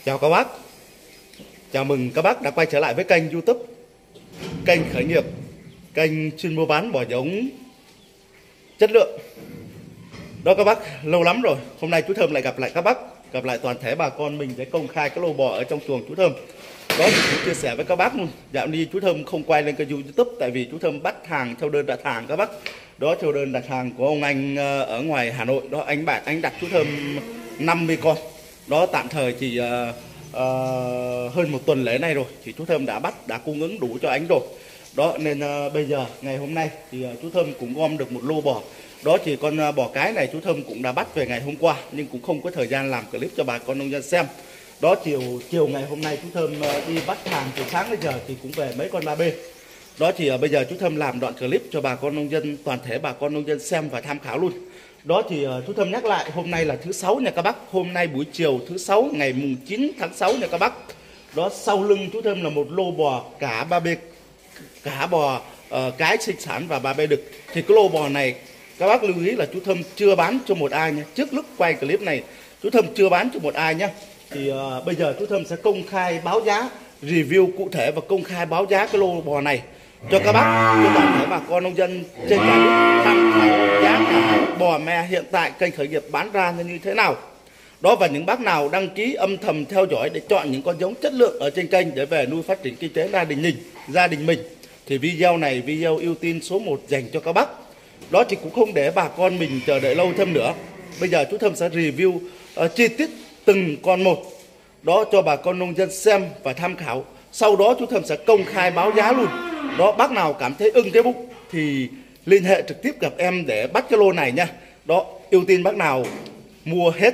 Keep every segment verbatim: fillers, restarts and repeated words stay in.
Chào các bác. Chào mừng các bác đã quay trở lại với kênh YouTube, kênh khởi nghiệp, kênh chuyên mua bán bò giống chất lượng. Đó các bác, lâu lắm rồi. Hôm nay chú Thơm lại gặp lại các bác, gặp lại toàn thể bà con mình để công khai cái lô bò ở trong chuồng chú Thơm. Đó thì chú chia sẻ với các bác luôn. Dạo này chú Thơm không quay lên kênh YouTube tại vì chú Thơm bắt hàng theo đơn đặt hàng các bác. Đó theo đơn đặt hàng của ông anh ở ngoài Hà Nội. Đó anh bạn anh đặt chú Thơm năm mươi con. Đó tạm thời thì uh, uh, hơn một tuần lễ này rồi thì chú Thơm đã bắt, đã cung ứng đủ cho anh rồi. Đó nên uh, bây giờ ngày hôm nay thì uh, chú Thơm cũng gom được một lô bò. Đó thì con uh, bò cái này chú Thơm cũng đã bắt về ngày hôm qua, nhưng cũng không có thời gian làm clip cho bà con nông dân xem. Đó chiều chiều ngày hôm nay chú Thơm uh, đi bắt hàng từ sáng đến giờ thì cũng về mấy con ba bê. Đó thì uh, bây giờ chú Thơm làm đoạn clip cho bà con nông dân, toàn thể bà con nông dân xem và tham khảo luôn. Đó thì uh, chú Thơm nhắc lại, hôm nay là thứ sáu nha các bác. Hôm nay buổi chiều thứ sáu ngày mùng chín tháng sáu nha các bác. Đó sau lưng chú Thơm là một lô bò cả ba bê, cả bò uh, cái sinh sản và ba bê đực. Thì cái lô bò này các bác lưu ý là chú Thơm chưa bán cho một ai nha. Trước lúc quay clip này chú Thơm chưa bán cho một ai nhá. Thì uh, bây giờ chú Thơm sẽ công khai báo giá, review cụ thể và công khai báo giá cái lô bò này cho các bác, cho toàn thể bà con nông dân trên cả nước tham khảo giá cả bò mẹ hiện tại kênh khởi nghiệp bán ra như thế nào. Đó, và những bác nào đăng ký âm thầm theo dõi để chọn những con giống chất lượng ở trên kênh để về nuôi phát triển kinh tế gia đình mình, gia đình mình thì video này video ưu tiên số một dành cho các bác. Đó thì cũng không để bà con mình chờ đợi lâu thêm nữa. Bây giờ chú Thơm sẽ review uh, chi tiết từng con một đó cho bà con nông dân xem và tham khảo. Sau đó chú Thơm sẽ công khai báo giá luôn. Đó, bác nào cảm thấy ưng cái bụng thì liên hệ trực tiếp gặp em để bắt cái lô này nha. Đó, ưu tiên bác nào mua hết.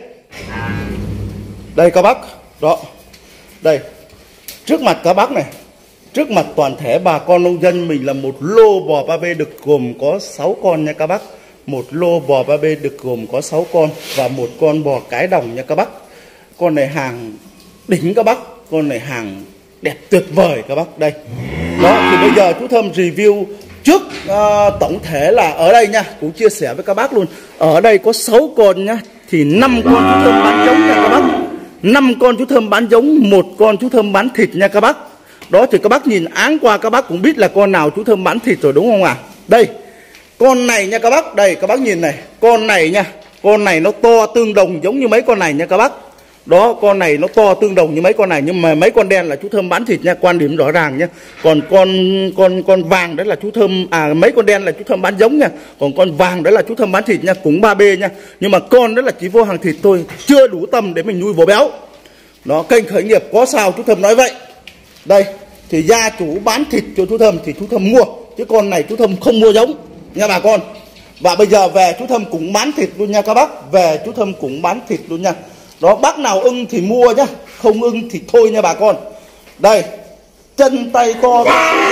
Đây các bác, đó, đây, trước mặt các bác này, trước mặt toàn thể bà con nông dân mình là một lô bò ba bê đực gồm có sáu con nha các bác. Một lô bò ba bê đực gồm có sáu con và một con bò cái đồng nha các bác. Con này hàng đỉnh các bác, con này hàng đẹp tuyệt vời các bác. Đây, đó thì bây giờ chú Thơm review trước uh, tổng thể là ở đây nha, cũng chia sẻ với các bác luôn. Ở đây có sáu con nhá, thì năm con chú Thơm bán giống nha các bác. Năm con chú Thơm bán giống, một con chú Thơm bán thịt nha các bác. Đó thì các bác nhìn áng qua các bác cũng biết là con nào chú Thơm bán thịt rồi đúng không ạ? À? Đây, con này nha các bác, đây các bác nhìn này, con này nha, con này nó to tương đồng giống như mấy con này nha các bác. Đó, con này nó to tương đồng như mấy con này, nhưng mà mấy con đen là chú Thơm bán thịt nha, quan điểm rõ ràng nha. Còn con con con vàng đấy là chú Thơm, à mấy con đen là chú Thơm bán giống nha. Còn con vàng đấy là chú Thơm bán thịt nha, cũng ba bê nha. Nhưng mà con đó là chỉ vô hàng thịt thôi, chưa đủ tầm để mình nuôi bò béo. Đó, kênh khởi nghiệp có sao chú Thơm nói vậy. Đây, thì gia chủ bán thịt cho chú Thơm thì chú Thơm mua, chứ con này chú Thơm không mua giống nha bà con. Và bây giờ về chú Thơm cũng bán thịt luôn nha các bác, về chú Thơm cũng bán thịt luôn nha. Đó, bác nào ưng thì mua nhá, không ưng thì thôi nha bà con. Đây, chân tay to.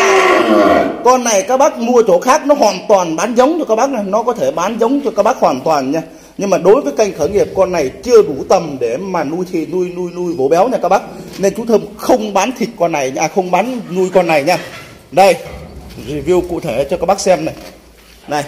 Con này các bác mua chỗ khác nó hoàn toàn bán giống cho các bác này, nó có thể bán giống cho các bác hoàn toàn nha. Nhưng mà đối với kênh khởi nghiệp con này chưa đủ tầm để mà nuôi thịt, nuôi nuôi nuôi bổ béo nha các bác. Nên chú Thơm không bán thịt con này nha, không bán nuôi con này nha. Đây, review cụ thể cho các bác xem này. Này.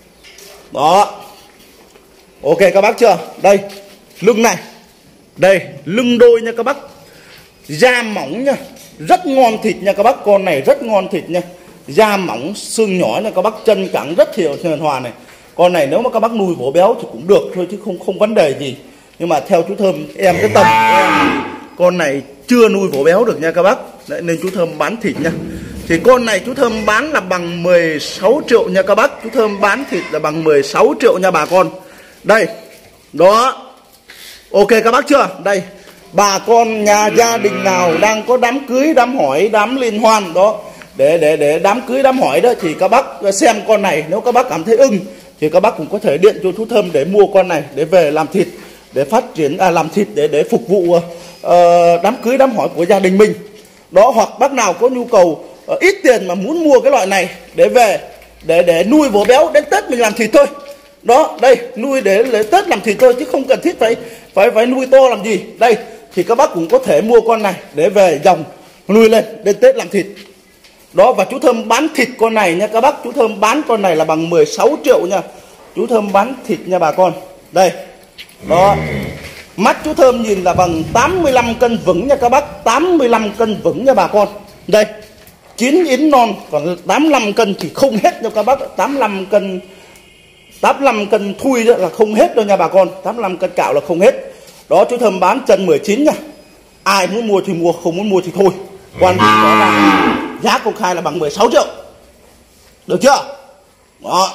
Đó. Ok các bác chưa? Đây, lưng này. Đây, lưng đôi nha các bác. Da mỏng nha, rất ngon thịt nha các bác, con này rất ngon thịt nha. Da mỏng, xương nhỏ nha các bác, chân cẳng rất thiểu hiền hòa này. Con này nếu mà các bác nuôi bổ béo thì cũng được thôi chứ không không vấn đề gì. Nhưng mà theo chú Thơm, em cái tầm em, con này chưa nuôi bổ béo được nha các bác. Đấy, nên chú Thơm bán thịt nha. Thì con này chú Thơm bán là bằng mười sáu triệu nha các bác. Chú Thơm bán thịt là bằng mười sáu triệu nha bà con. Đây, đó. Ok các bác chưa? Đây, bà con nhà gia đình nào đang có đám cưới, đám hỏi, đám liên hoan đó, để để để đám cưới, đám hỏi đó thì các bác xem con này, nếu các bác cảm thấy ưng thì các bác cũng có thể điện cho chú Thơm để mua con này để về làm thịt, để phát triển à, làm thịt để để phục vụ uh, đám cưới, đám hỏi của gia đình mình. Đó, hoặc bác nào có nhu cầu uh, ít tiền mà muốn mua cái loại này để về để để nuôi bổ béo đến Tết mình làm thịt thôi. Đó, đây, nuôi để, để Tết làm thịt thôi chứ không cần thiết phải phải phải nuôi to làm gì. Đây, thì các bác cũng có thể mua con này để về dòng nuôi lên đến Tết làm thịt. Đó, và chú Thơm bán thịt con này nha các bác, chú Thơm bán con này là bằng mười sáu triệu nha. Chú Thơm bán thịt nha bà con. Đây. Đó. Mắt chú Thơm nhìn là bằng tám mươi lăm cân vững nha các bác, tám mươi lăm cân vững nha bà con. Đây, chín yến non, còn tám mươi lăm cân thì không hết nha các bác. tám mươi lăm cân tám mươi lăm cân thui đó là không hết đâu nha bà con. tám mươi lăm cân cạo là không hết. Đó, chú Thơm bán chân mười chín nha. Ai muốn mua thì mua, không muốn mua thì thôi. Quan điểm đó là giá công khai là bằng mười sáu triệu. Được chưa? Đó.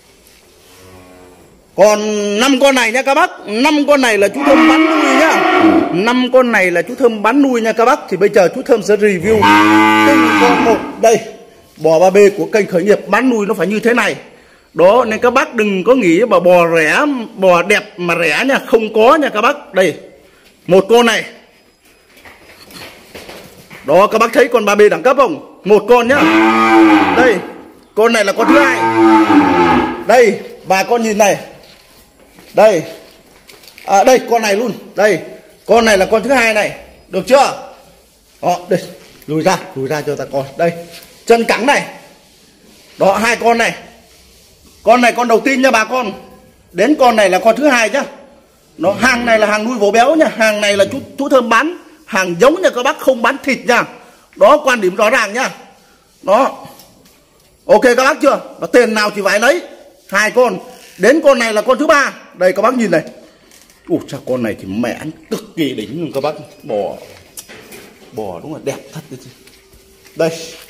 Còn năm con này nha các bác, năm con này là chú Thơm bán nuôi nhá. năm con này là chú Thơm bán nuôi nha các bác. Thì bây giờ chú Thơm sẽ review từng con một. Đây, bò ba B của kênh khởi nghiệp bán nuôi nó phải như thế này. Đó, nên các bác đừng có nghĩ bà bò rẻ, bò đẹp mà rẻ nha, không có nha các bác. Đây, một con này. Đó, các bác thấy con ba B đẳng cấp không? Một con nhá. Đây, con này là con thứ hai. Đây, bà con nhìn này. Đây, à, đây con này luôn. Đây, con này là con thứ hai này. Được chưa? Đó, đây, lùi ra, lùi ra cho ta coi. Đây, chân cẳng này. Đó, hai con này. Con này con đầu tiên nha bà con. Đến con này là con thứ hai nhá. Nó hàng này là hàng nuôi vỗ béo nha. Hàng này là chú, chú Thơm bán hàng giống nha các bác, không bán thịt nha. Đó, quan điểm rõ ràng nha. Đó, ok các bác chưa? Và tiền nào thì phải lấy. Hai con. Đến con này là con thứ ba. Đây các bác nhìn này. Ủa sao con này thì mẹ anh cực kỳ đỉnh luôn các bác. Bò Bò đúng là đẹp thật. Đây,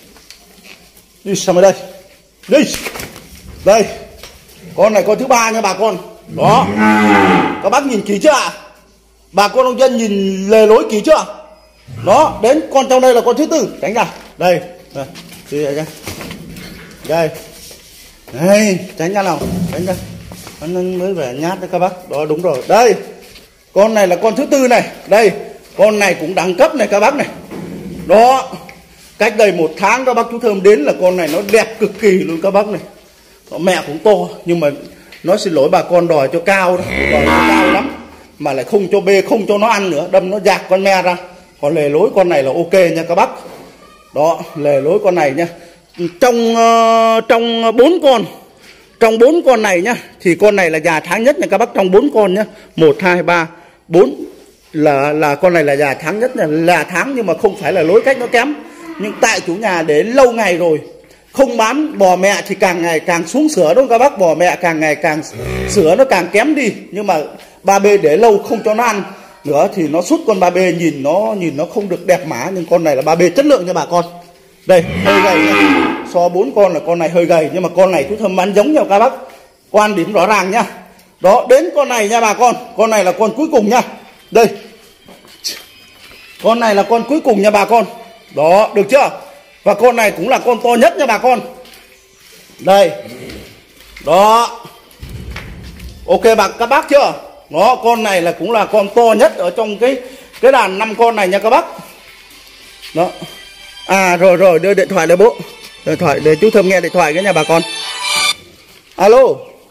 đi sang bên đây. Đi. Đây, con này con thứ ba nha bà con. Đó, các bác nhìn kỹ chưa ạ? Bà con nông dân nhìn lề lối kỹ chưa? Đó, đến con trong đây là con thứ tư. Tránh ra. Đây, đây, đi đây. Đây, đây, tránh ra nào, tránh ra. Con mới về nhát đấy các bác. Đó, đúng rồi. Đây, con này là con thứ tư này. Đây, con này cũng đẳng cấp này các bác này. Đó, cách đây một tháng các bác chú Thơm đến là con này nó đẹp cực kỳ luôn các bác này. Đó, mẹ cũng to, nhưng mà nói xin lỗi bà con đòi cho cao đó, đòi cho cao lắm. Mà lại không cho bê, không cho nó ăn nữa, đâm nó dạt con me ra. Còn lề lối con này là ok nha các bác. Đó, lề lối con này nha. Trong uh, trong bốn con, trong bốn con này nhá, thì con này là già tháng nhất nha các bác. Trong bốn con nhá, một hai ba bốn là là con này là già tháng nhất nha, là tháng nhưng mà không phải là lối cách nó kém. Nhưng tại chủ nhà để lâu ngày rồi, không bán bò mẹ thì càng ngày càng xuống sữa đúng không các bác. Bò mẹ càng ngày càng sữa nó càng kém đi. Nhưng mà ba B để lâu không cho nó ăn nữa thì nó sút con ba B, nhìn nó nhìn nó không được đẹp mã. Nhưng con này là ba B chất lượng nha bà con. Đây, hơi gầy nha. So bốn con là con này hơi gầy, nhưng mà con này chú Thơm bán giống nhau các bác. Quan điểm rõ ràng nha. Đó, đến con này nha bà con. Con này là con cuối cùng nha. Đây, con này là con cuối cùng nha bà con. Đó, được chưa? Và con này cũng là con to nhất nha bà con. Đây. Đó. Ok bà các bác chưa? Đó, con này là cũng là con to nhất ở trong cái cái đàn năm con này nha các bác. Đó. À rồi rồi, đưa điện thoại đây bố. Điện thoại để chú Thơm nghe điện thoại cái nhà bà con. Alo.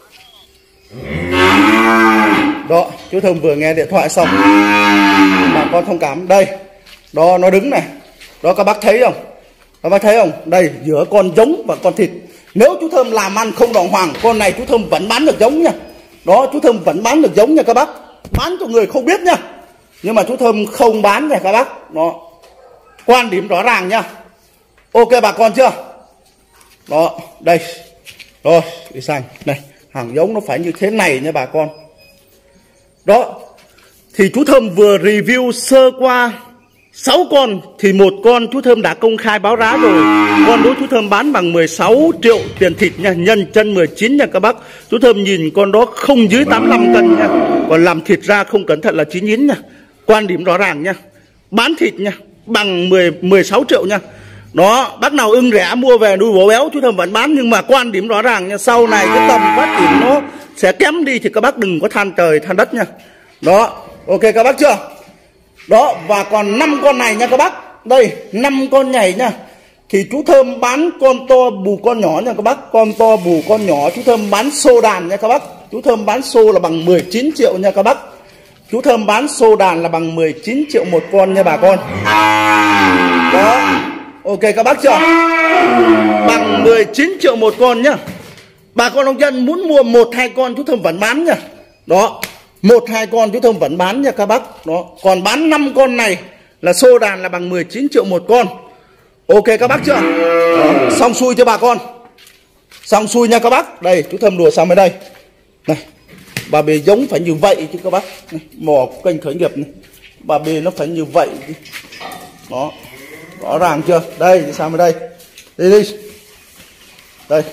Đó, chú Thơm vừa nghe điện thoại xong. Bà con thông cảm. Đây. Đó, nó đứng này. Đó, các bác thấy không? Các bác thấy không? Đây, giữa con giống và con thịt. Nếu chú Thơm làm ăn không đàng hoàng, con này chú Thơm vẫn bán được giống nha. Đó, chú Thơm vẫn bán được giống nha các bác. Bán cho người không biết nha. Nhưng mà chú Thơm không bán nha các bác. Đó, quan điểm rõ ràng nha. Ok bà con chưa? Đó, đây. Rồi, đi sang. Này, hàng giống nó phải như thế này nha bà con. Đó, thì chú Thơm vừa review sơ qua sáu con. Thì một con chú Thơm đã công khai báo giá rồi. Con đó chú Thơm bán bằng mười sáu triệu tiền thịt nha. Nhân chân mười chín nha các bác. Chú Thơm nhìn con đó không dưới tám mươi lăm cân nha. Còn làm thịt ra không cẩn thận là chín nhín nha. Quan điểm rõ ràng nha. Bán thịt nha, bằng mười, mười sáu triệu nha. Đó, bác nào ưng rẻ mua về nuôi bổ béo chú Thơm vẫn bán. Nhưng mà quan điểm rõ ràng nha, sau này cái tầm phát triển nó sẽ kém đi thì các bác đừng có than trời than đất nha. Đó, ok các bác chưa? Đó, và còn năm con này nha các bác. Đây, năm con nhảy nha. Thì chú Thơm bán con to bù con nhỏ nha các bác. Con to bù con nhỏ chú Thơm bán xô đàn nha các bác. Chú Thơm bán xô là bằng mười chín triệu nha các bác. Chú Thơm bán xô đàn là bằng mười chín triệu một con nha bà con. Đó, ok các bác chưa? Bằng mười chín triệu một con nhá. Bà con nông dân muốn mua một hai con chú Thơm vẫn bán nha. Đó, Một hai con chú Thơm vẫn bán nha các bác. Đó, còn bán năm con này là xô đàn là bằng mười chín triệu một con. Ok các bác chưa? Đó, xong xuôi cho bà con. Xong xuôi nha các bác. Đây chú Thơm đùa xong ở đây. Này, bà bê giống phải như vậy chứ các bác. Này, mò kênh khởi nghiệp này, bà bê nó phải như vậy. Đó, rõ ràng chưa? Đây, sao ở đây? Đi đi. Đây.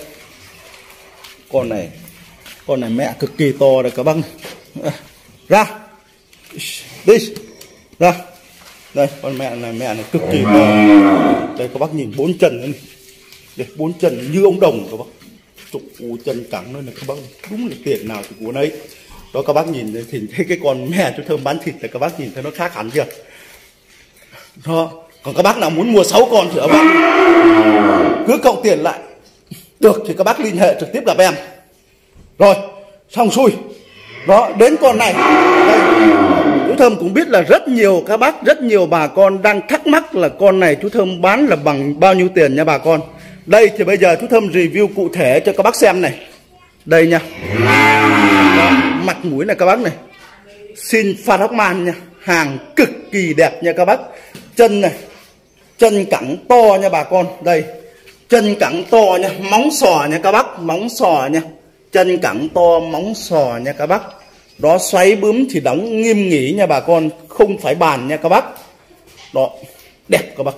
Con này, con này mẹ cực kỳ to đây các bác. Ra. Đi. Ra. Đây, con mẹ này, mẹ này cực kỳ to. Đây các bác nhìn bốn chân này. Đây, bốn chân như ông đồng các bác. Chục chân cẳng nữa này các bác. Đúng là tiền nào thì của đấy. Đó các bác nhìn thì thấy cái con mẹ chú Thơm bán thịt là các bác nhìn thấy nó khác hẳn chưa? Đó. Còn các bác nào muốn mua sáu con thì các bác cứ cộng tiền lại được thì các bác liên hệ trực tiếp gặp em. Rồi, xong xuôi. Đó, đến con này. Đây, chú Thơm cũng biết là rất nhiều các bác, rất nhiều bà con đang thắc mắc là con này chú Thơm bán là bằng bao nhiêu tiền nha bà con. Đây thì bây giờ chú Thơm review cụ thể cho các bác xem này. Đây nha. Đó, mặt mũi này các bác này. Xin Pharaohman nha. Hàng cực kỳ đẹp nha các bác. Chân này. Chân cẳng to nha bà con. Đây. Chân cẳng to nha. Móng sò nha các bác. Móng sò nha. Chân cẳng to, móng sò nha các bác. Đó, xoáy bướm thì đóng nghiêm nghỉ nha bà con. Không phải bàn nha các bác. Đó, đẹp các bác.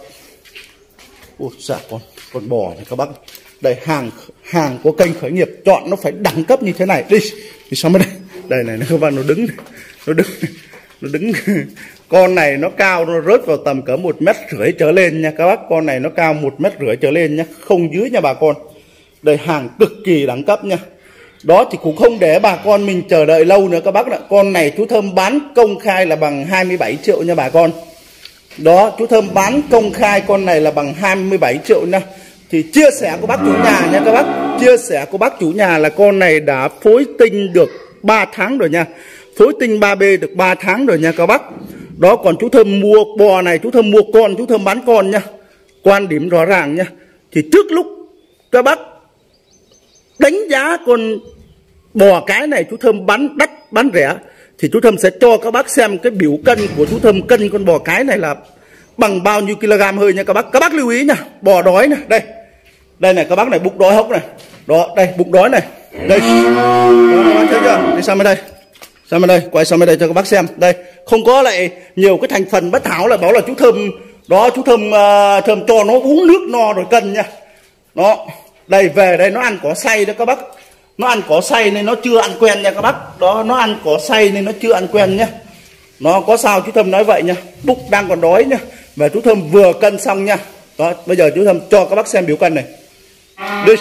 Ôi dạ con, con bò này các bác. Đây, hàng hàng của kênh khởi nghiệp chọn nó phải đẳng cấp như thế này. Đi, đi sao mới đây. Đây này, các bạn nó đứng này. Nó đứng Nó đứng con này nó cao, nó rớt vào tầm cỡ một mét rưỡi trở lên nha các bác. Con này nó cao một mét rưỡi trở lên nha. Không dưới nha bà con. Đây, hàng cực kỳ đẳng cấp nha. Đó thì cũng không để bà con mình chờ đợi lâu nữa các bác ạ. Con này chú Thơm bán công khai là bằng hai mươi bảy triệu nha bà con. Đó, chú Thơm bán công khai con này là bằng hai mươi bảy triệu nha. Thì chia sẻ của bác chủ nhà nha các bác. Chia sẻ của bác chủ nhà là con này đã phối tinh được ba tháng rồi nha. Phối tinh ba B được ba tháng rồi nha các bác. Đó, còn chú Thơm mua bò này, chú Thơm mua con, chú Thơm bán con nha. Quan điểm rõ ràng nha. Thì trước lúc các bác đánh giá con bò cái này chú Thơm bán đắt bán rẻ thì chú Thơm sẽ cho các bác xem cái biểu cân của chú Thơm cân con bò cái này là bằng bao nhiêu kg hơi nha các bác. Các bác lưu ý nha. Bò đói này, đây. Đây này các bác này, bụng đói hốc này. Đó, đây bụng đói này. Đây. Đó, các bác thấy chưa? Đi sang bên đây. Sang bên đây, quay sang bên đây cho các bác xem. Đây, không có lại nhiều cái thành phần bất thảo là bảo là chú Thơm đó, chú Thơm uh, Thơm cho nó uống nước no rồi cân nha. Đó. Đây, về đây nó ăn cỏ xay đó các bác. Nó ăn cỏ xay nên nó chưa ăn quen nha các bác. Đó, nó ăn cỏ xay nên nó chưa ăn quen nhá. Nó có sao chú Thơm nói vậy nha. Bụng đang còn đói nhá. Và chú Thơm vừa cân xong nha. Đó, bây giờ chú Thơm cho các bác xem biểu cân này. Đây.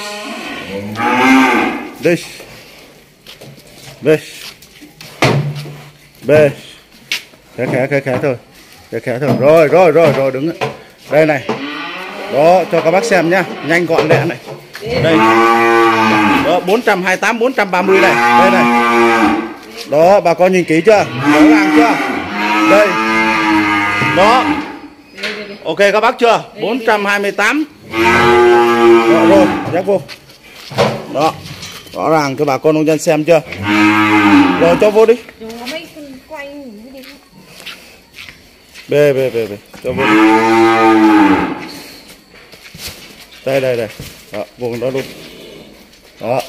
Đây. Đây. Đây. Khẽ khẽ khẽ khẽ thôi. Khẽ khẽ thôi. Rồi, rồi, rồi, rồi đứng. Đây này. Đó, cho các bác xem nhá. Nhanh gọn lẹ này. Đây. Đó, bốn trăm hai mươi tám, bốn trăm ba mươi này. Đây này. Đó, bà con nhìn kỹ chưa? Rõ ràng chưa? Đây. Đó. Ok các bác chưa? bốn trăm hai mươi tám. Đó, rồi, nhắc vô. Đó. Rõ ràng cho bà con nông dân xem chưa? Rồi cho vô đi. Bê bê bê bê. Cho vô đi. Đây đây đây. Đó, vùng đó luôn. Đó.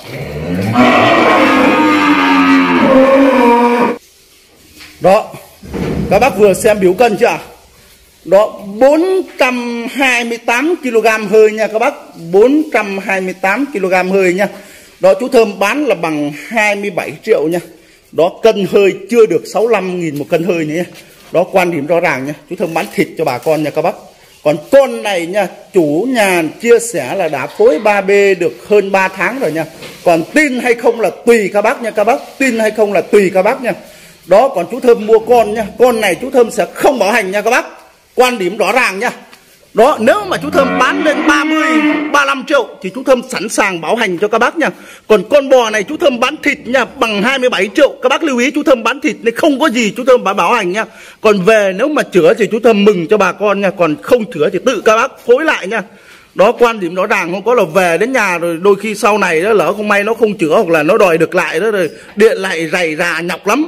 Đó. Các bác vừa xem biểu cân chưa? Đó, bốn trăm hai mươi tám ki lô gam hơi nha các bác. bốn trăm hai mươi tám ki lô gam hơi nha. Đó, chú Thơm bán là bằng hai mươi bảy triệu nha. Đó, cân hơi chưa được sáu mươi lăm nghìn một cân hơi nữa nha. Đó, quan điểm rõ ràng nha. Chú Thơm bán thịt cho bà con nha các bác. Còn con này nha, chủ nhà chia sẻ là đã phối ba B được hơn ba tháng rồi nha. Còn tin hay không là tùy các bác nha các bác. Tin hay không là tùy các bác nha. Đó, còn chú Thơm mua con nha. Con này chú Thơm sẽ không bảo hành nha các bác. Quan điểm rõ ràng nha. Đó, nếu mà chú Thơm bán lên ba mươi, ba mươi lăm triệu thì chú Thơm sẵn sàng bảo hành cho các bác nha. Còn con bò này chú Thơm bán thịt nha, bằng hai mươi bảy triệu. Các bác lưu ý chú Thơm bán thịt nên không có gì chú Thơm bảo hành nha. Còn về nếu mà chữa thì chú Thơm mừng cho bà con nha. Còn không chữa thì tự các bác phối lại nha. Đó, quan điểm rõ ràng, không có là về đến nhà rồi đôi khi sau này đó lỡ không may nó không chữa hoặc là nó đòi được lại đó rồi điện lại rầy rà nhọc lắm.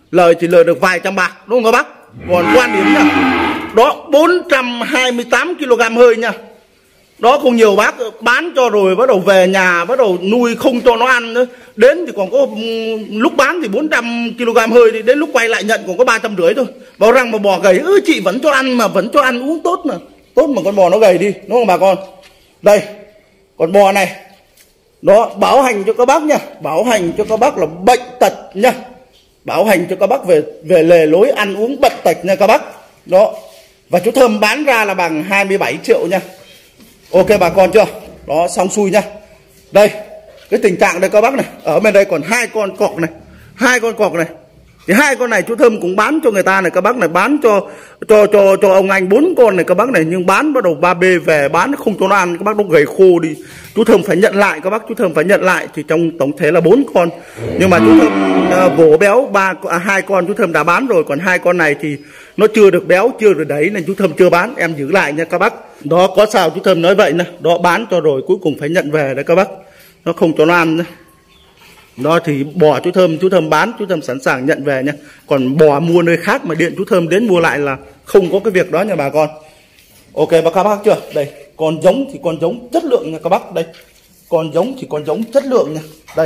lời chỉ lời được vài trăm bạc, đúng không các bác? Còn quan điểm nha, đó bốn trăm hai mươi tám ki lô gam hơi nha. Đó, không nhiều bác bán cho rồi bắt đầu về nhà bắt đầu nuôi không cho nó ăn nữa. Đến thì còn có lúc bán thì bốn trăm ki lô gam hơi đi, đến lúc quay lại nhận còn có ba trăm rưỡi thôi. Bảo rằng mà bò gầy, ư chị vẫn cho ăn mà, vẫn cho ăn uống tốt mà. Tốt mà con bò nó gầy đi, đúng không bà con? Đây, con bò này. Đó, bảo hành cho các bác nha, bảo hành cho các bác là bệnh tật nha. Bảo hành cho các bác về về lề lối ăn uống bệnh tật nha các bác. Đó. Và chú Thơm bán ra là bằng hai mươi bảy triệu nha. Ok bà con chưa? Đó, xong xuôi nha. Đây, cái tình trạng đây các bác này, ở bên đây còn hai con cọp này, hai con cọp này. Thì hai con này chú Thơm cũng bán cho người ta này các bác này, bán cho cho cho cho ông anh bốn con này các bác này, nhưng bán bắt đầu ba B về bán không cho nó ăn, các bác nó gầy khô đi. Chú Thơm phải nhận lại các bác, chú Thơm phải nhận lại. Thì trong tổng thể là bốn con. Nhưng mà chú Thơm uh, vỗ béo ba à, hai con chú Thơm đã bán rồi, còn hai con này thì nó chưa được béo, chưa được đấy nên chú Thơm chưa bán, em giữ lại nha các bác. Đó, có sao chú Thơm nói vậy nè, đó bán cho rồi cuối cùng phải nhận về đấy các bác. Nó không cho nó ăn nữa. Đó thì bò chú Thơm, chú Thơm bán, chú Thơm sẵn sàng nhận về nha. Còn bò mua nơi khác mà điện chú Thơm đến mua lại là không có cái việc đó nha bà con. Ok bà các bác chưa? Đây, con giống thì con giống chất lượng nha các bác. Đây, con giống thì con giống chất lượng nha. Đây.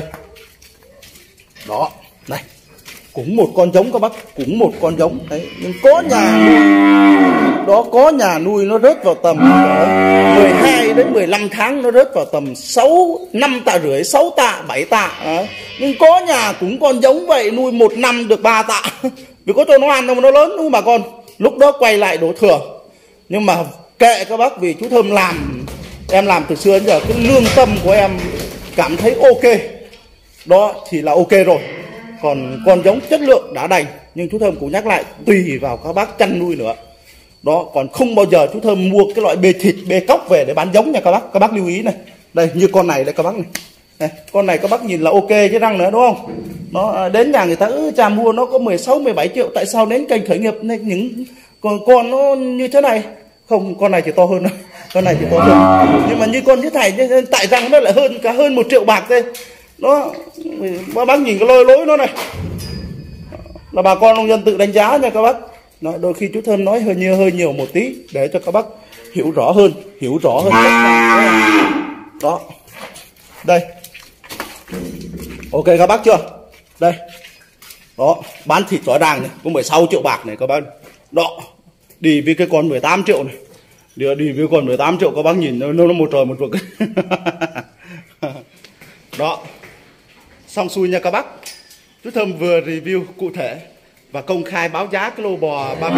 Đó, này. Cũng một con giống các bác, cũng một con giống. Đấy, nhưng có nhà nuôi, đó có nhà nuôi nó rớt vào tầm mười hai đến mười lăm tháng, nó rớt vào tầm sáu, năm tạ rưỡi, sáu tạ, bảy tạ. Đó. Nhưng có nhà cũng con giống vậy, nuôi một năm được ba tạ. Vì có cho nó ăn đâu mà nó lớn đúng không bà con? Lúc đó quay lại đổ thừa. Nhưng mà kệ các bác, vì chú Thơm làm, em làm từ xưa đến giờ, cái lương tâm của em cảm thấy ok. Đó thì là ok rồi. Còn con giống chất lượng đã đành, nhưng chú Thơm cũng nhắc lại tùy vào các bác chăn nuôi nữa. Đó, còn không bao giờ chú Thơm mua cái loại bê thịt, bê cóc về để bán giống nha các bác. Các bác lưu ý này. Đây, như con này đây các bác này. Này, con này các bác nhìn là ok chứ răng nữa đúng không? Nó đến nhà người ta ư cha mua nó có mười sáu, mười bảy triệu, tại sao đến kênh khởi nghiệp này những con con nó như thế này? Không, con này thì to hơn. Con này thì to hơn. Nhưng mà như con thế này tại răng nó lại hơn cả hơn một triệu bạc đây. Đó, bác nhìn cái lôi lối nó này là bà con nông dân tự đánh giá nha các bác. Đó, đôi khi chú Thơm nói hơi nhiều hơi nhiều một tí để cho các bác hiểu rõ hơn, hiểu rõ hơn. Đó, đây, ok các bác chưa? Đây, đó, bán thịt rõ ràng này, có mười sáu triệu bạc này các bác. Đó, đi với cái con mười tám triệu này, đi, đi với con mười tám triệu các bác nhìn nó nó một trời một vực. Đó, xong xuôi nha các bác. Chú Thơm vừa review cụ thể và công khai báo giá cái lô bò ba B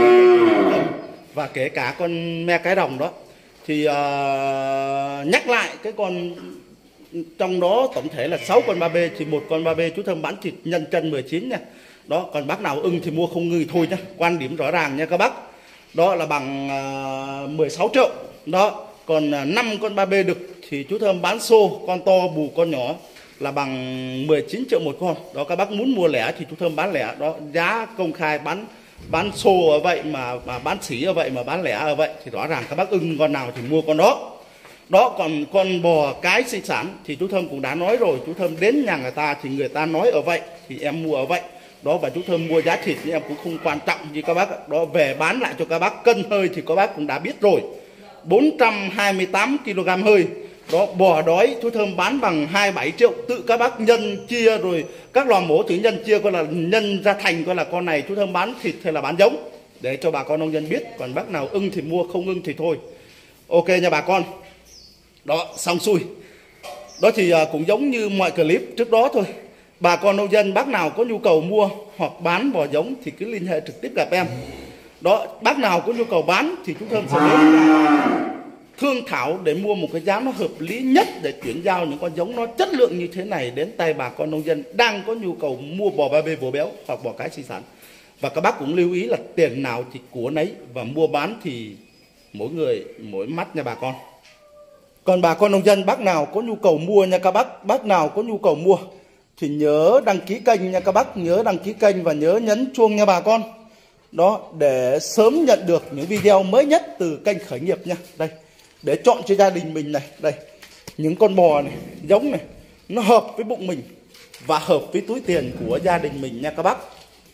và kể cả con me cái đồng đó. Thì uh, nhắc lại cái con trong đó tổng thể là sáu con ba B, thì một con ba B chú Thơm bán thịt nhân chân mười chín nha. Đó, còn bác nào ưng thì mua, không ngừ thôi nhá. Quan điểm rõ ràng nha các bác. Đó là bằng uh, mười sáu triệu. Đó, còn uh, năm con ba B đực thì chú Thơm bán xô, con to bù con nhỏ là bằng mười chín triệu một con. Đó, các bác muốn mua lẻ thì chú Thơm bán lẻ. Đó, giá công khai bán bán xô ở vậy mà, mà bán xỉ ở vậy mà bán lẻ ở vậy, thì rõ ràng các bác ưng con nào thì mua con đó. Đó, còn con bò cái sinh sản thì chú Thơm cũng đã nói rồi, chú Thơm đến nhà người ta thì người ta nói ở vậy thì em mua ở vậy. Đó, và chú Thơm mua giá thịt thì em cũng không quan trọng như các bác. Đó, về bán lại cho các bác cân hơi thì các bác cũng đã biết rồi, bốn trăm hai mươi tám ki lô gam hơi. Đó, bò đói chú Thơm bán bằng hai mươi bảy triệu. Tự các bác nhân chia rồi các lò mổ thử nhân chia coi là nhân ra thành coi là con này chú Thơm bán thịt hay là bán giống, để cho bà con nông dân biết. Còn bác nào ưng thì mua, không ưng thì thôi. Ok nha bà con. Đó, xong xuôi. Đó thì cũng giống như mọi clip trước đó thôi. Bà con nông dân bác nào có nhu cầu mua hoặc bán bò giống thì cứ liên hệ trực tiếp gặp em. Đó, bác nào có nhu cầu bán thì chúng Thơm sẽ đến thương thảo để mua một cái giá nó hợp lý nhất để chuyển giao những con giống nó chất lượng như thế này đến tay bà con nông dân đang có nhu cầu mua bò ba B bò béo hoặc bò cái sinh sản. Và các bác cũng lưu ý là tiền nào thì của nấy, và mua bán thì mỗi người mỗi mắt nha bà con. Còn bà con nông dân bác nào có nhu cầu mua nha các bác, bác nào có nhu cầu mua thì nhớ đăng ký kênh nha các bác, nhớ đăng ký kênh và nhớ nhấn chuông nha bà con. Đó, để sớm nhận được những video mới nhất từ kênh khởi nghiệp nha. Đây, để chọn cho gia đình mình này, đây, những con bò này, giống này, nó hợp với bụng mình và hợp với túi tiền của gia đình mình nha các bác.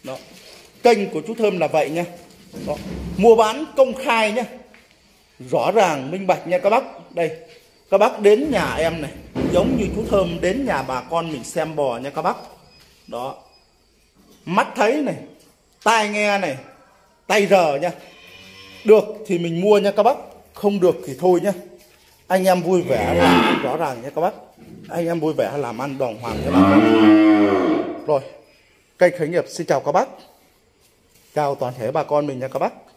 Đó. Kênh của chú Thơm là vậy nha. Đó. Mua bán công khai nhá, rõ ràng minh bạch nha các bác. Đây, các bác đến nhà em này, giống như chú Thơm đến nhà bà con mình xem bò nha các bác. Đó, mắt thấy này, tai nghe này, tay rờ nha. Được thì mình mua nha các bác, không được thì thôi nhá. Anh em vui vẻ làm ăn rõ ràng nha các bác. Anh em vui vẻ làm ăn đàng hoàng nha bà con. Rồi, kênh khởi nghiệp xin chào các bác, chào toàn thể bà con mình nha các bác.